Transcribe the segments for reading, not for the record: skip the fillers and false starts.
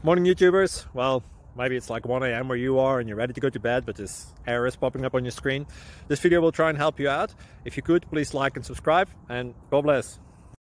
Morning YouTubers. Well, maybe it's like 1 a.m. where you are and you're ready to go to bed, but this error is popping up on your screen. This video will try and help you out. If you could, please like and subscribe, and God bless.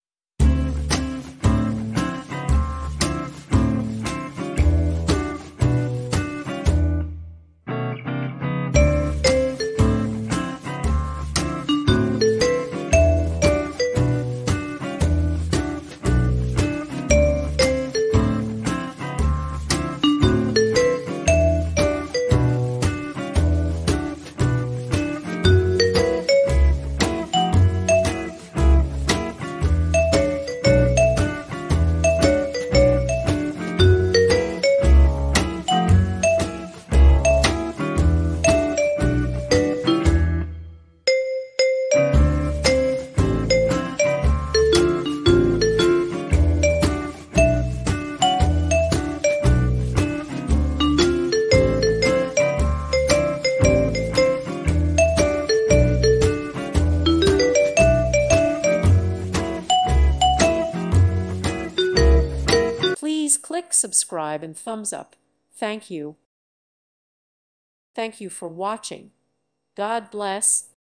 Please click subscribe and thumbs up. Thank you. Thank you for watching. God bless.